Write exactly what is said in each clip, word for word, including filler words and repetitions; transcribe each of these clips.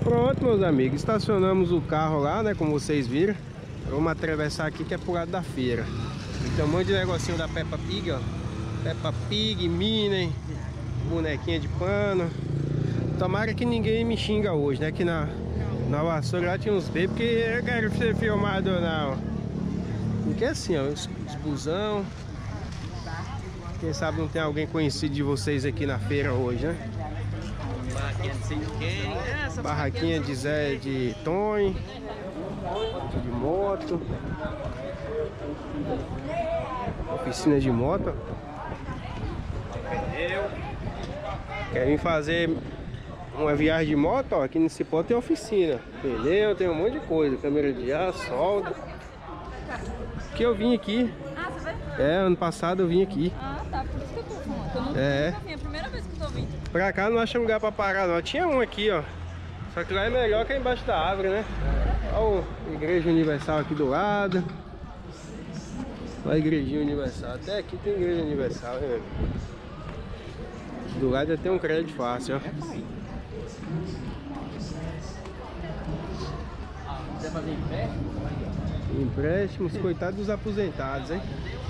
Pronto, meus amigos, estacionamos o carro lá, né, como vocês viram. Vamos atravessar aqui que é pro lado da feira. Tem um monte de negocinho da Peppa Pig, ó. Peppa Pig, Minnie, bonequinha de pano. Tomara que ninguém me xinga hoje, né, que na, na vassoura lá tinha uns bebês, porque eu quero ser filmado não. Porque é assim, ó, os, os busão. Quem sabe não tem alguém conhecido de vocês aqui na feira hoje, né? Barraquinha de quem? Essa Barraquinha de Zé de Tony, de moto, oficina de moto. pneu. Quer vir fazer uma viagem de moto? Ó, aqui nesse ponto tem oficina, pneu, tem um monte de coisa, câmera de ar, solda. Que eu vim aqui. Ah, você vai? É, ano passado eu vim aqui. Ah, tá, por isso que eu tô falando. Eu nunca É. vim, é a primeira vez que eu tô vindo. Pra cá não acha lugar pra parar não. Tinha um aqui, ó. Só que lá é melhor que é embaixo da árvore, né? Olha a Igreja Universal aqui do lado. Olha a Igrejinha Universal. Até aqui tem Igreja Universal, né? Do lado já tem um crédito fácil, ó. Quer fazer empréstimo? Empréstimos, coitados dos aposentados, hein?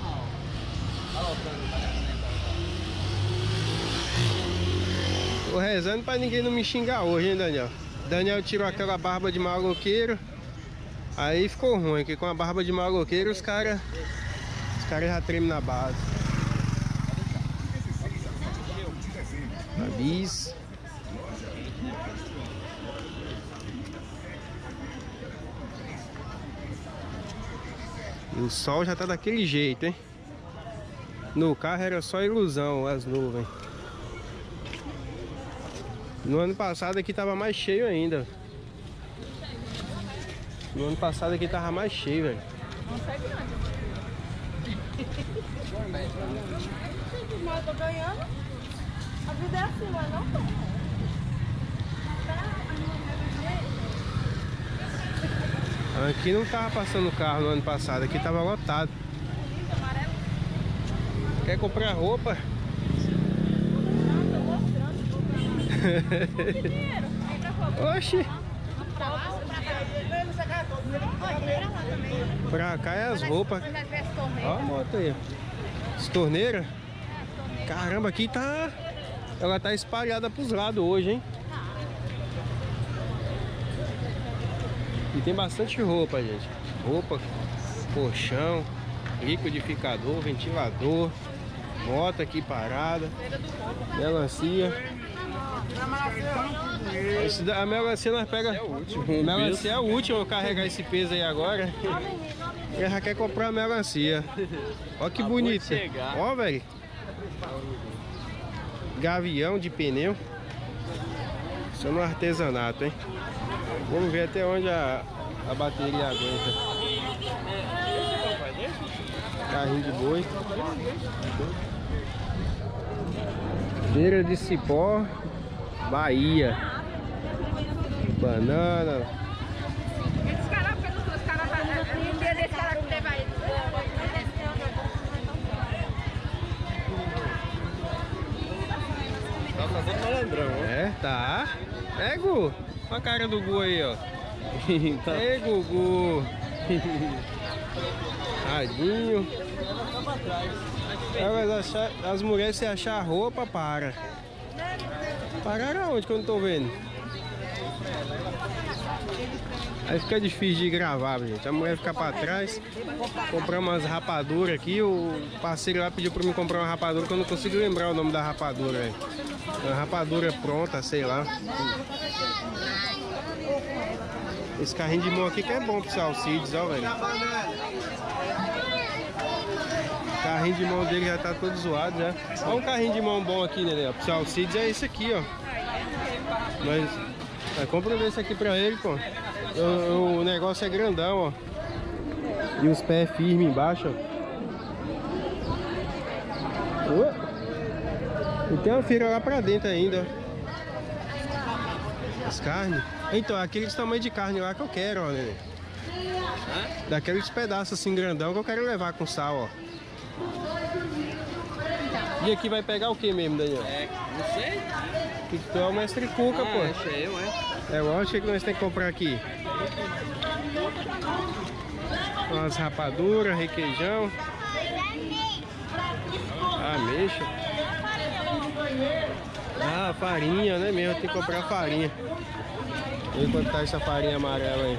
Tô rezando pra ninguém não me xingar hoje, hein, Daniel? Daniel tirou aquela barba de maloqueiro. Aí ficou ruim, que com a barba de maloqueiro os caras os caras já tremem na base. A bis. E o sol já tá daquele jeito, hein? No carro era só ilusão, as nuvens. No ano passado aqui tava mais cheio ainda. No ano passado aqui tava mais cheio, velho. Não segue nada. Eu tô ganhando. A vida é assim, não é não? Aqui não tava passando carro no ano passado, aqui tava lotado. Quer comprar roupa? Oxi! Pra cá é as roupas. Ó a moto aí. As torneiras. Caramba, aqui tá... Ela tá espalhada pros lados hoje, hein? E tem bastante roupa, gente. Roupa, colchão, liquidificador, ventilador, moto aqui parada, melancia. Esse da, a melancia nós pega. É o último. Melancia é o último, eu carregar esse peso aí agora. Eu já quer comprar a melancia. Ó que bonita. Ó, velho. Gavião de pneu. Isso é no artesanato, hein? Vamos ver até onde a, a bateria aguenta. Carrinho de boi. Feira de Cipó, Bahia. Banana. Esses caras, porque os caras um dia desse cara que teve aí. Tá fazendo malandrão, ó. É, tá. É, Gu. Olha a cara do Gu aí, ó. É, Gugu. Tadinho. Elas achar, as mulheres se achar roupa, para. Pararam aonde que eu não tô vendo? Aí fica difícil de gravar, gente. A mulher fica pra trás. Compramos umas rapaduras aqui. O parceiro lá pediu pra mim comprar uma rapadura que eu não consigo lembrar o nome da rapadura, velho. Uma rapadura pronta, sei lá. Esse carrinho de mão aqui que é bom pro Alcides, ó, velho. O carrinho de mão dele já tá todo zoado já. Olha um carrinho de mão bom aqui, né? Pro Alcides é esse aqui, ó. Mas, mas compra esse aqui pra ele, pô. O, o negócio é grandão, ó. E os pés firmes embaixo, ó. Ué. E tem uma feira lá pra dentro ainda, ó. As carnes. Então, aqueles tamanho de carne lá que eu quero, ó, né? Daqueles pedaços assim grandão que eu quero levar com sal, ó. E aqui vai pegar o que mesmo, Daniel? É, não sei. Que tu é o mestre Cuca, Ah, pô. esse é eu, é? É lógico que nós temos que comprar aqui. Umas rapaduras, requeijão. Ameixa. Ah, farinha, né mesmo? Tem que comprar farinha. Vê quanto tá essa farinha amarela aí.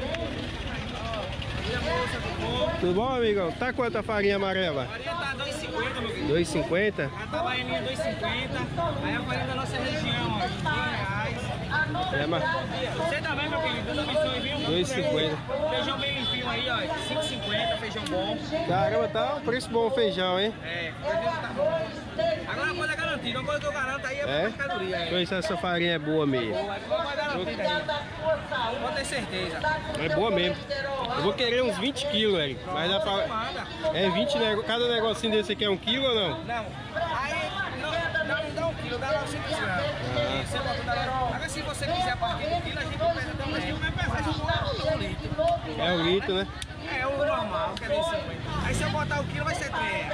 Tudo bom, amigão? Tá quanto a farinha amarela? A farinha tá dois e cinquenta, meu querido. dois e cinquenta? A tabaianinha dois e cinquenta. Aí a farinha da nossa região, ó, vinte reais. É, mas Você também, meu querido, Deus abençoe, viu? dois e cinquenta. Feijão bem limpinho aí, ó, cinco e cinquenta, feijão bom. Caramba, tá um preço bom o feijão, hein? É, feijão tá bom. Agora a coisa é garantida, uma coisa que eu garanto aí é, É? mercadoria. É. Pois essa farinha é boa mesmo. Boa, é boa, mas garantida aí. Pode ter certeza. É boa mesmo. Eu vou querer uns vinte quilos, velho. Mas dá pra... Manda. É vinte, nego... cada negocinho desse aqui é um quilo ou não? Não, aí não, dá, dá um quilo, dá novecentos gramas. Ah. E você bota na... Agora se você quiser a partir do quilo, a gente pesa também. Mas um, um litro. É um litro, né? É o normal, que é dois e cinquenta. Aí se eu botar o quilo, vai ser três.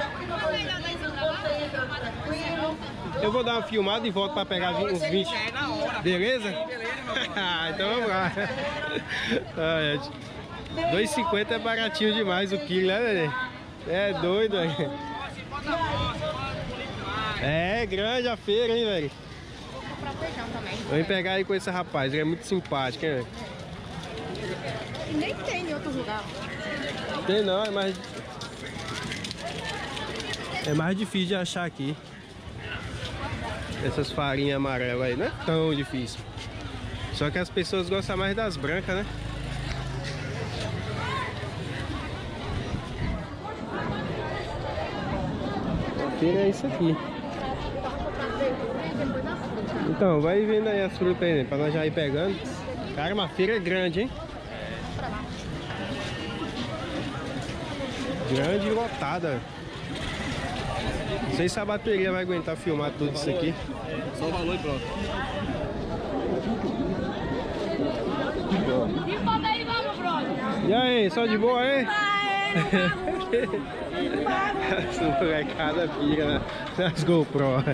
Eu vou dar uma filmada e volto pra pegar vi- uns vinte. É na hora. Beleza? Beleza, meu irmão. Ah, então vamos lá. Ah, é. dois e cinquenta é baratinho demais o quilo, né, neném? É doido, velho. Se bota a bolsa, bota bonito mais. É grande a feira, hein, velho? Vou comprar feijão também. Vamos pegar aí com esse rapaz, ele é muito simpático, hein, velho? E nem tem em outro lugar. Tem não, é mais... É mais difícil de achar aqui. Essas farinhas amarelas aí, não é tão difícil. Só que as pessoas gostam mais das brancas, né? A feira é isso aqui. Então, vai vendo aí as frutas aí, né? Pra nós já ir pegando. Cara, uma feira grande, hein? Grande e lotada. Não sei se a bateria vai aguentar filmar tudo isso aqui. Só o valor e pronto. E como aí, vamos, brother? E aí, só de boa aí? Essa molecada pira na- nas GoPro.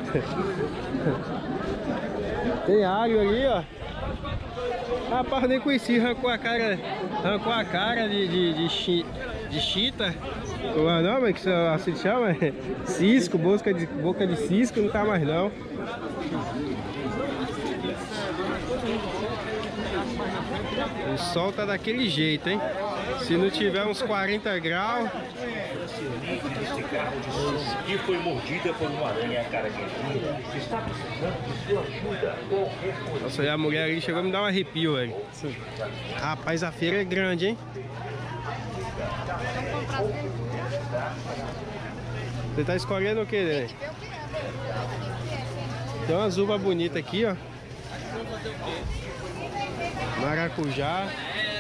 Tem alho ali, ó. Rapaz, nem conheci, arrancou a cara, arrancou a cara de, de, de, chi, de chita. Como é o nome que assim se chama? Cisco, boca de, boca de cisco, não tá mais não. O sol tá daquele jeito, hein? Se não tiver uns quarenta graus. Desse carro de som que foi mordida por uma aranha caranguejinha está precisando de sua ajuda. Qualquer coisa. Nossa, e a mulher ali chegou a me dar um arrepio, velho. Rapaz, a feira é grande, hein? Você tá escolhendo o que, né? Tem umas uvas bonitas aqui, ó. Maracujá.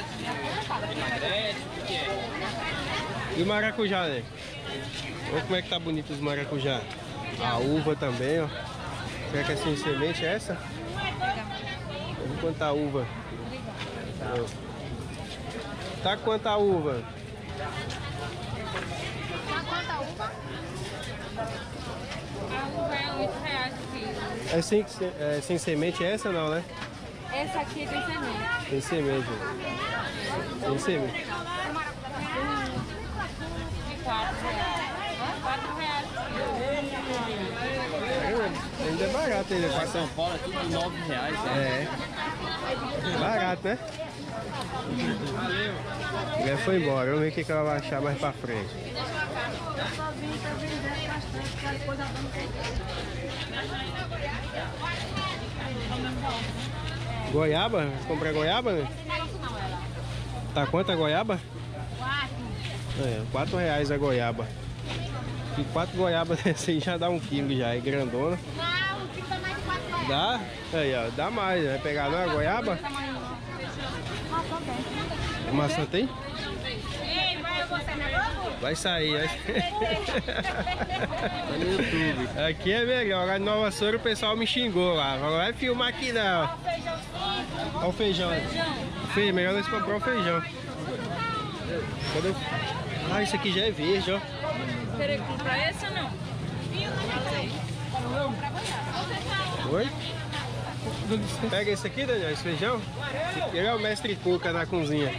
E maracujá, né? Olha como é que tá bonito os maracujá. A uva também, ó. Será que é sem semente é essa? Vamos quanto a uva. Tá quanto a uva? Tá quanto a uva? A uva é oito reais o quilo. É sem, é sem semente essa não, né? Essa aqui tem semente. Tem semente. Tem semente. De quatro reais. quatro reais É, ainda é barato ainda. Lá em São Paulo é tudo nove reais. Né? É. Barato, né? Valeu. Já foi embora. Vamos ver o que que ela vai achar mais pra frente. Goiaba? Vai comprar goiaba, né? Tá quanto a goiaba? É, quatro reais a goiaba. E quatro goiabas dessa aí já dá um quilo já, é grandona. Não, o quilo dá mais de quatro reais. Dá? Aí, ó, dá mais. Vai pegar não a goiaba? A maçã tem? Ei, vai você na Globo? Vai sair, vai. Tá no YouTube. Aqui é melhor. Agora em Nova Soura o pessoal me xingou lá. Falou, vai filmar aqui não. Olha o feijão. Feijão. Melhor nós comprar o feijão. Cadê? Ah, isso aqui já é verde, ó. Querer comprar esse ou não? Oi? Pega esse aqui, Daniel, esse feijão. Ele é o mestre cuca na cozinha.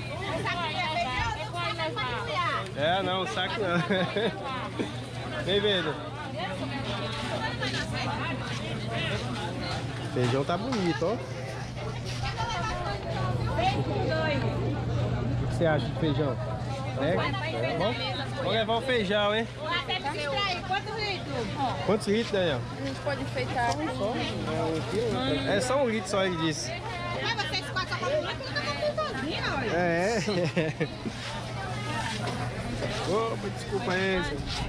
É, não, saco não. Vem vendo. O feijão tá bonito, ó. O que você acha de feijão? É? Vamos, vamos levar o feijão, hein? Quantos litros? Quantos litros, Daniel? A gente pode enfeitar aqui. É só um litro só, ele disse. Mas vocês quatro só comem litro, eu tô sozinha, olha. É. Opa, desculpa aí.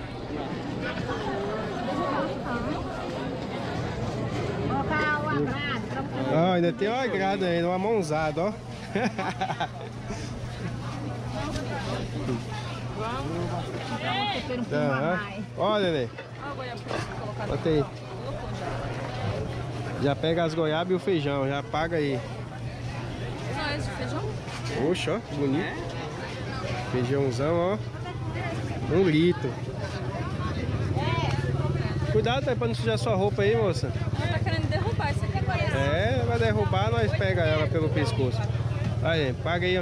Colocar o agrado. Ó, ainda tem um agrado ainda, uma mãozada, ó. Uhum. Olha, Nenê. Bota aí. Já pega as goiabas e o feijão, já paga aí. Só esse feijão? Oxa, ó, bonito. Feijãozão, ó. Um litro. Cuidado, tá, pra não sujar sua roupa aí, moça. Ela tá querendo derrubar, isso aqui parece. É, vai derrubar, nós pega ela pelo pescoço. Aí, paga aí, ó.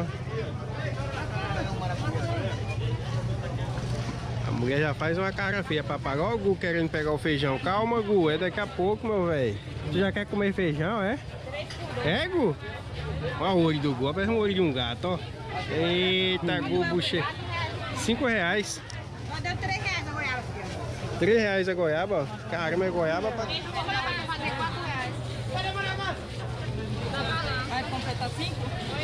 A mulher já faz uma cara feia pra pagar. Ó o Gu querendo pegar o feijão. Calma, Gu, é daqui a pouco, meu velho. Tu já quer comer feijão, é? É, Gu? Olha o olho do Gu, parece um olho de um gato, ó. Eita, Gu, buche. Cinco reais. Deu três reais a goiaba. Três reais a goiaba, ó. Caramba, é goiaba pra... Vai fazer quatro reais. Vai completar cinco?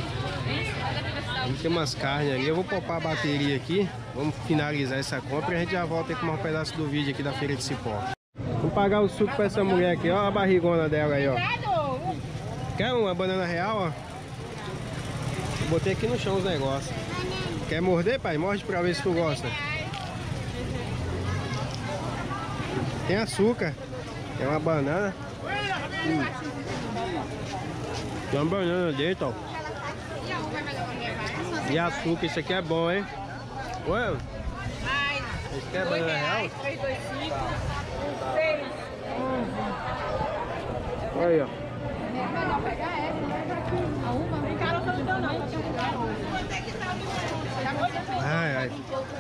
Tem umas carnes ali, eu vou poupar a bateria aqui. Vamos finalizar essa compra e a gente já volta aí com um pedaço do vídeo aqui da Feira de Cipó. Vamos pagar o suco pra essa mulher aqui, ó a barrigona dela aí, ó. Quer uma banana real, ó? Eu botei aqui no chão os negócios. Quer morder, pai? Morde pra ver se tu gosta. Tem açúcar. Tem uma banana. Hum. Tem uma banana dentro, ó. E açúcar, isso aqui é bom, hein? Ué? Esse aqui é banana real? três, dois, cinco, seis. Olha aí, ó. É melhor pegar essa, a uma. Vem cá, não tô não. Ai, ai.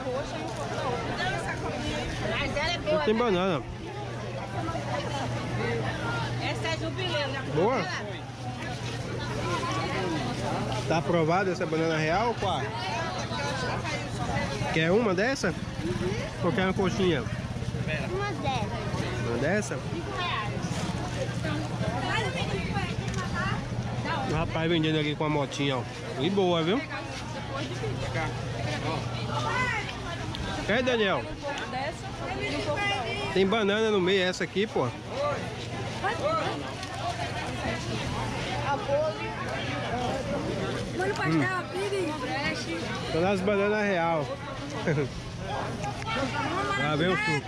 Mas ela é boa. Tem banana. Essa é jubileu, né? Boa? Tá aprovada essa banana real, qual? Quer uma dessa? Uhum. Ou quer uma coxinha? Uma dessa. Uma dessa? O rapaz vendendo aqui com a motinha, ó. E boa, viu? É, Daniel? Tem banana no meio, essa aqui, pô. Molho pastel, pig, Tô nas bananas real. Lá vem o suco.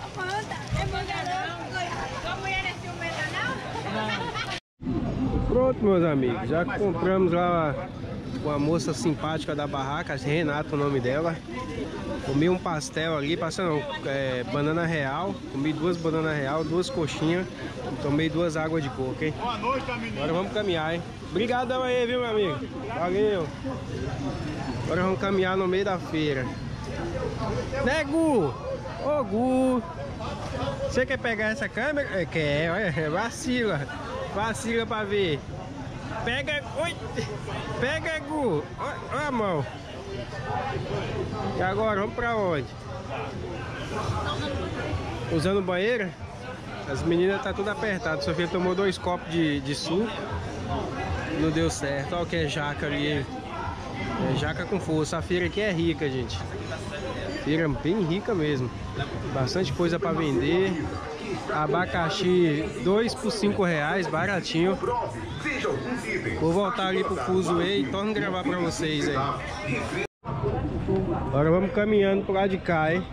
Pronto, meus amigos. Já compramos lá com a moça simpática da barraca, Renata, o nome dela. Comi um pastel ali, passando é, banana real. Comi duas bananas real, duas coxinhas. E tomei duas águas de coco, hein? Boa noite, amigo. Agora vamos caminhar, hein? Obrigadão aí, viu, meu amigo? Valeu. Agora vamos caminhar no meio da feira. Né, Gu? Ô, Gu. Você quer pegar essa câmera? É, quer, olha. Vacila. Vacila pra ver. Pega. Oi. Pega, Gu. Olha a mão. E agora, vamos pra onde? Usando banheiro? As meninas tá tudo apertado. Sofia tomou dois copos de, de suco. Não deu certo. Olha o que é jaca ali. É jaca com força. A feira aqui é rica, gente. Feira bem rica mesmo. Bastante coisa pra vender. Abacaxi dois por cinco reais, baratinho. Vou voltar ali pro Fuzuê e torno gravar pra vocês aí. Agora vamos caminhando pro lado de cá, hein?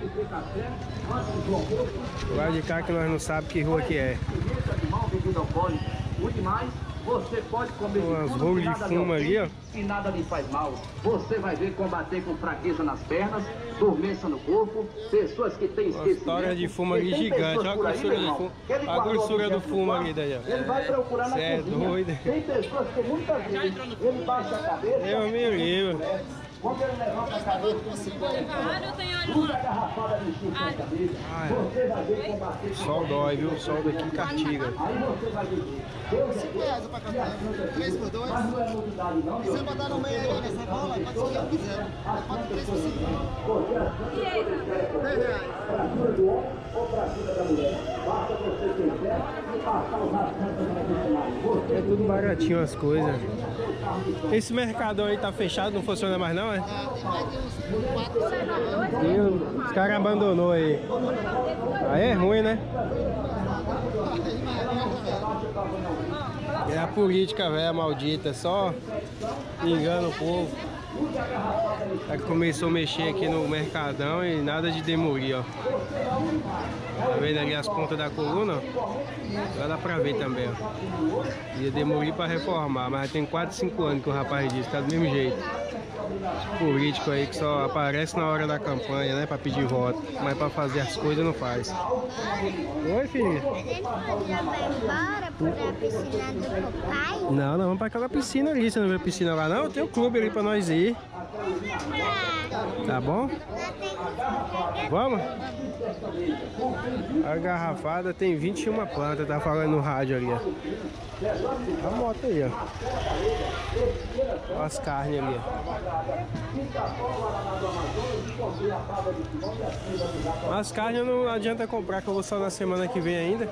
Pro lado de cá que nós não sabemos que rua que é. Você pode comer umas de tudo, rolos de nada fumo lhe ali, ó. e nada lhe faz mal. Você vai ver combater com fraqueza nas pernas, dormência no corpo, pessoas que têm esquecimento. História de fumo ali gigante, olha a grossura do fumo. A grossura do fumo ali daí, ó. Ele vai procurar na Cê é cozinha. doido. Tem pessoas que muitas vezes ele baixa a cabeça. Eu me livro. Quando ele levanta a cabeça, usa a garrafada de chifre na cabeça. Você vai ver combater. O sol dói, viu? O sol daqui castiga. Aí você vai dizer, Deus é Deus. três por dois. Mas não é novidade não, Se você botar no meio aí nessa bola, pode ser o que eu quiser. Pode três por cinco. dez reais. Pra cima do homem ou pra cima da mulher. Basta você ter fé e passar o rastro da É tudo baratinho as coisas. Esse mercadão aí tá fechado, não funciona mais não, é? Ah, tem mais de uns quatro, cinco anos. Os caras abandonou aí. Aí é ruim, né? É a política velha maldita, só engana o povo. Aí começou a mexer aqui no mercadão e nada de demolir, ó. Tá vendo ali as pontas da coluna? Lá dá pra ver também, ó. Ia demolir pra reformar, mas tem quatro, cinco anos que o rapaz disse, tá do mesmo jeito. Esse político aí que só aparece na hora da campanha, né? Pra pedir voto, mas pra fazer as coisas não faz. Oi, filha. A gente pode levar embora pra piscina do papai? Não, não, vamos pra aquela piscina ali. Você não vê a piscina lá não? Tem um clube ali pra nós ir. Tá bom? Vamos? A garrafada tem vinte e uma plantas, tá falando no rádio ali, ó. A moto aí, ó. Olha as carnes ali, ó. As carnes não adianta comprar, que eu vou só na semana que vem ainda.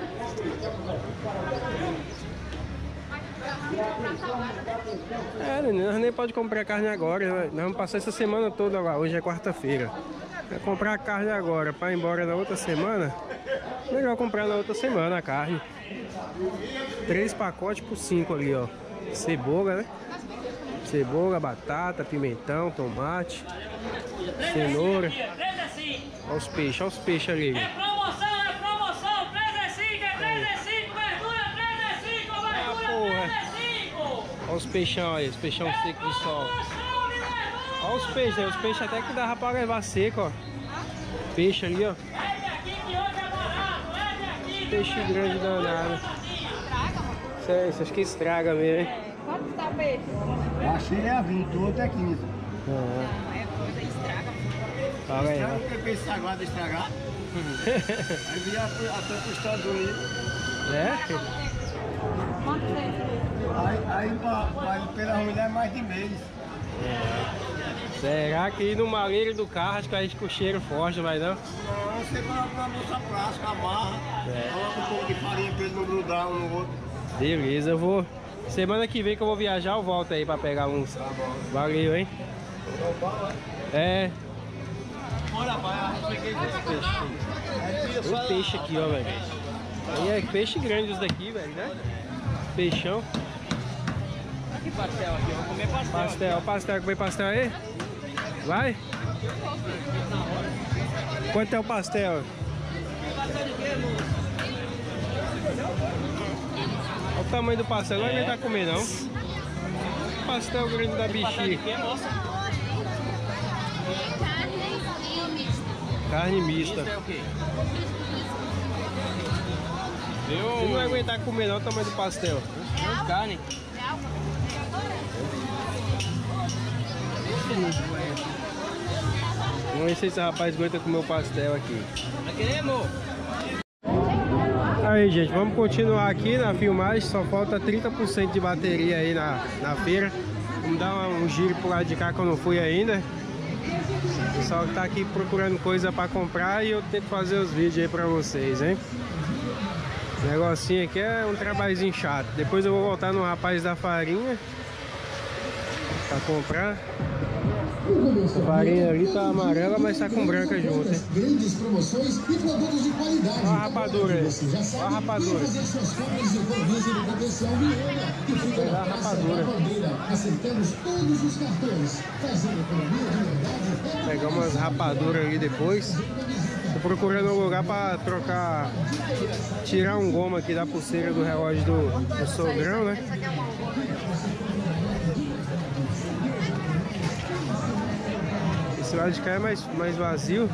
É, nós nem pode comprar carne agora. Nós vamos passar essa semana toda lá. Hoje é quarta-feira. Vai comprar a carne agora para ir embora na outra semana. Melhor comprar na outra semana a carne. Três pacotes por cinco ali, ó. Cebola, né? Cebola, batata, pimentão, tomate, cenoura. Olha os peixes, olha os peixes ali. É promoção, é promoção, três é cinco, é três é cinco, verdura, três é cinco, verdura, três é cinco. Olha os peixão aí, os peixão secos de sol. Olha os peixes aí, os peixes até que dava pra levar seco, ó. Peixe ali, ó. Peixe grande danado. Isso é, isso acho que estraga mesmo, hein? Quanto está o peixe? Achei a vinte, outro é quinze. Ah, É coisa, estraga. fala aí, Estraga ó. porque peixe sagrado estragar. Aí via até para os Estados Unidos. É? Quanto tem? Aí, aí pra, pra, pela mulher mais de mês. Será que ir no maleiro do carro, acho que a gente com cheiro forte, vai não? Não, você coloca uma bolsa plástica, amarra, É. coloca um pouco de farinha para ele não grudar um no outro. Beleza, eu vou. Semana que vem que eu vou viajar, eu volto aí pra pegar uns. Valeu, hein? É. Olha, pai, eu peguei esse Tem peixe aqui, ó, velho. Aí é peixe grande os daqui, velho, né? Peixão. Que pastel aqui, eu vou comer pastel. Pastel, pastel, comer pastel aí? Vai? Quanto é o pastel? Olha o tamanho do pastel, não vai aguentar comer não. Pastel grande da bichinha. Carne mista. Isso é o quê? Você não vai aguentar comer não o tamanho do pastel. Deu carne. Vamos ver se esse rapaz aguenta comer o pastel aqui. Vai querer, amor? Aí, gente, vamos continuar aqui na filmagem. Só falta trinta por cento de bateria aí na, na feira. Vamos dar um giro pro lado de cá que eu não fui ainda. O pessoal que tá aqui procurando coisa pra comprar e eu tento fazer os vídeos aí pra vocês, hein? Esse negocinho aqui é um trabalhozinho chato. Depois eu vou voltar no rapaz da farinha pra comprar. A farinha ali tá amarela, mas tá com branca junto, hein? Grandes promoções e produtos de qualidade. Olha a rapadura aí. Você já Olha a sabe, rapadura. fazer suas compras e economize no comercial Viana, que fica Olha a na Praça rapadura. da Bandeira. Aceitamos todos os cartões. Fazendo economia de verdade. Pegar umas rapaduras ali depois. Visita Tô procurando um lugar pra trocar, tirar um gomo aqui da pulseira do relógio do, do sogrão, né? Esse lado de cá é mais, mais vazio.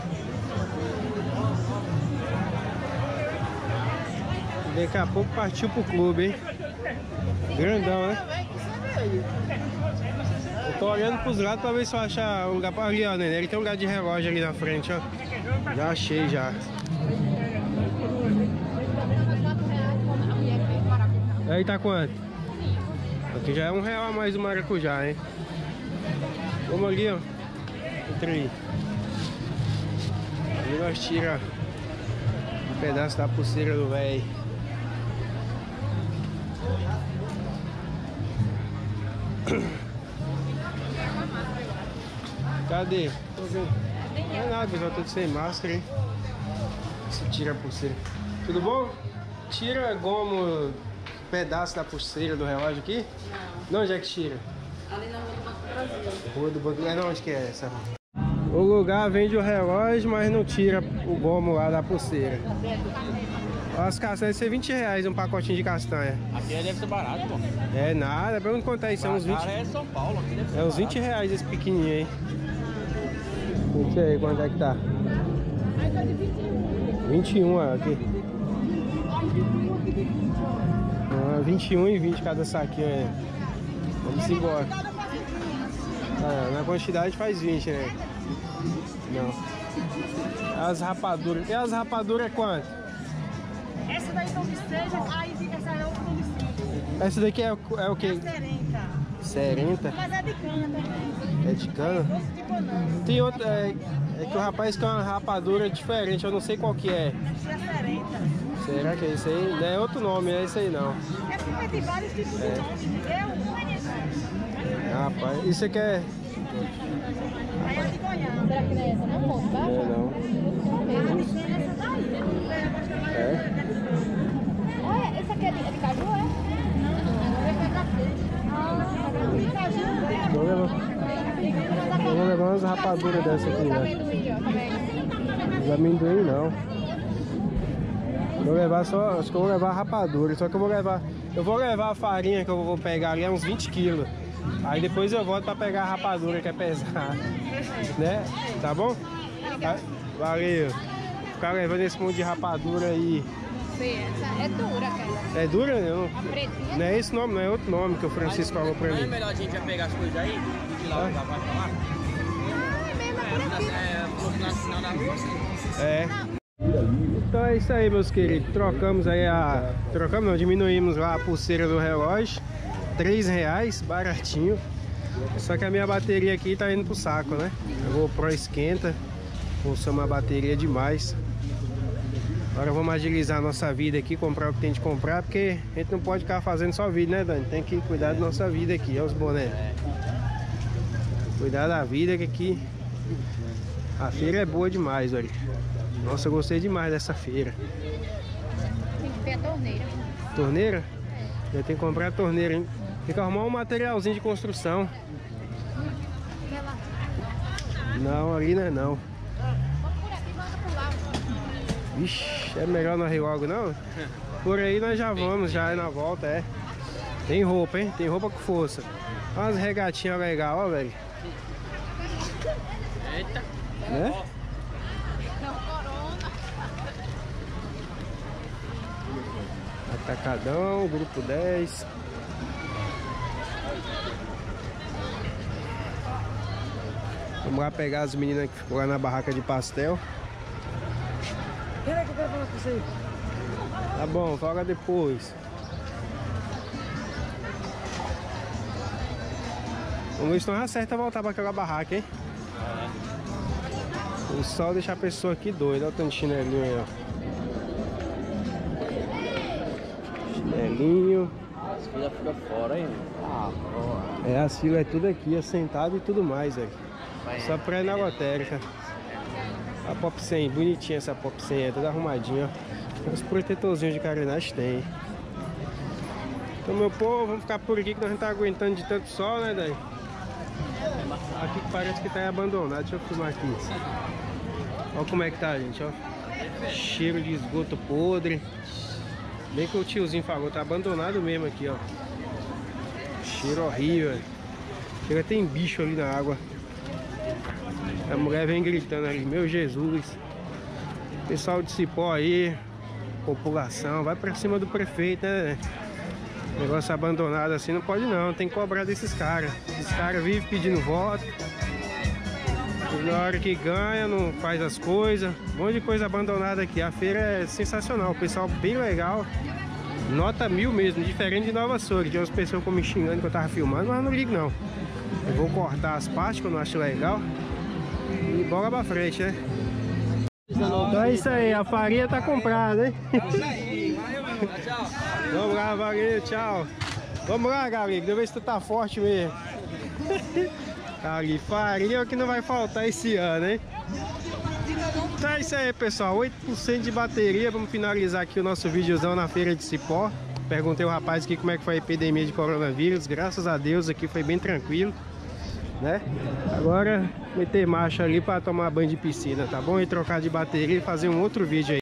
Daqui a pouco partiu pro clube, hein? Grandão, né? Eu tô olhando pros lados pra ver se eu achar um lugar pra ali, ó, né? Ele tem um lugar de relógio ali na frente, ó. Já achei, já. Aí tá quanto? Aqui já é um real a mais do maracujá, hein? Vamos ali, ó. Entra aí. Ali nós tira um pedaço da pulseira do velho. Cadê? Tô vendo. Não é nada, pessoal, tô sem máscara, hein? Se tira a pulseira. Tudo bom? Tira gomo, pedaço da pulseira do relógio aqui? Não. Não, onde é que tira? Ali na Rua do Banco do Brasil. Rua do Banco. É, não, onde que é essa? O lugar vende o relógio, mas não tira o gomo lá da pulseira. As castanhas devem ser vinte reais um pacotinho de castanha. Aqui deve ser barato, pô. É nada, pergunta quanto é isso, é uns vinte. É São Paulo, aqui deve ser É uns vinte reais esse pequenininho aí. Não sei quanto é que tá. vinte e um, ó, aqui. Ah, vinte e um e vinte cada saquinho aí. Vamos embora. Ah, na quantidade faz vinte, né? Não. As rapaduras. E as rapaduras é quanto? Essa daí são de seis, aí essa é outra de cinco. Essa daqui é, é o que? É serenta. Serenta? Mas é de cana também. É de cana? Doce de banana. Tem outra. É, é que o rapaz quer uma rapadura diferente, eu não sei qual que é. Isso é serenta. Será que é isso aí? Não é outro nome, não é isso aí não. É porque tem vários tipos É. de nome. Eu. Rapaz, isso aqui é. Aí é de Goiás. Será que não é essa? Não, moço? Tá? É não. É? Olha, esse aqui é de, é de caju, é? Não, esse é pra frente. Ah, de caju. Vou levar, eu vou levar umas rapaduras dessa aqui, né? Os amendoim não. Vou levar só, acho que eu vou levar rapadura, só que eu vou levar, eu vou levar a farinha que eu vou pegar ali, é uns vinte quilos. Aí depois eu volto pra pegar a rapadura que é pesada, né? Tá bom? Tá? Valeu. Ficar levando esse monte de rapadura aí. Essa é dura, cara. É dura? Não, A pretinha. não é esse nome, não é outro nome que o Francisco falou pra Não é mim. melhor a gente já pegar as coisas aí e ir lá Ah. pra lá pra lá? É, no final da rua, assim. É. Então é isso aí, meus queridos. Trocamos aí a... Trocamos não, diminuímos lá a pulseira do relógio. três reais, baratinho. Só que a minha bateria aqui tá indo pro saco, né? A GoPro esquenta. Consome a bateria demais. Agora vamos agilizar a nossa vida aqui, comprar o que tem de comprar, porque a gente não pode ficar fazendo só vídeo, né, Dani? Tem que cuidar da nossa vida aqui, olha os bonés. Cuidar da vida, que aqui a feira é boa demais, olha. Nossa, eu gostei demais dessa feira. Tem que ver a torneira. Torneira? Eu tenho que comprar a torneira, hein? Tem que arrumar um materialzinho de construção. Não, ali não é não. Ixi, é melhor não ir logo não? Por aí nós já vamos, já é na volta, é. Tem roupa, hein? Tem roupa com força. Olha umas regatinhas legais, ó, velho. Eita. Né? Atacadão, grupo dez. Vamos lá pegar as meninas que ficou lá na barraca de pastel. Peraí que eu quero falar com você. Tá bom, fala depois. Vamos ver se nós acerta voltar para aquela barraca, hein? O sol deixa a pessoa aqui doida. Olha o tanto de chinelinho aí, ó. Chinelinho. As filhas ficam fora, hein? Ah, porra. É, as filas é tudo aqui, assentado e tudo mais, velho. Só pra ir na lotérica. A Pop cem, bonitinha essa Pop cem, é toda arrumadinha, ó. Os protetorzinhos de carenagem tem. Então, meu povo, vamos ficar por aqui que nós não tá aguentando de tanto sol, né, daí? Aqui que parece que tá abandonado. Deixa eu filmar aqui. Olha como é que tá, gente, ó. Cheiro de esgoto podre. Bem que o tiozinho falou, tá abandonado mesmo aqui, ó. Cheiro horrível. Chega, tem bicho ali na água. A mulher vem gritando ali, meu Jesus. Pessoal de Cipó aí, população, vai pra cima do prefeito, né? Negócio abandonado assim não pode não, tem que cobrar desses caras. Esses caras vivem pedindo voto. E na hora que ganha, não faz as coisas. Um monte de coisa abandonada aqui. A feira é sensacional, o pessoal bem legal. Nota mil mesmo, diferente de Nova Açores. Tinha umas pessoas que me xingando que eu tava filmando, mas eu não ligo não. Eu vou cortar as partes que eu não acho legal. E bola pra frente, né? Então é isso aí, a farinha tá comprada, hein? Vamos lá, valeu, tchau. Vamos lá, galera, deixa eu ver se tu tá forte mesmo. Ali, farinha é o que não vai faltar esse ano, hein? Então é isso aí, pessoal, oito por cento de bateria. Vamos finalizar aqui o nosso videozão na feira de Cipó. Perguntei ao rapaz aqui como é que foi a epidemia de coronavírus. Graças a Deus aqui foi bem tranquilo, né? Agora meter marcha ali para tomar banho de piscina, tá bom? E trocar de bateria e fazer um outro vídeo aí.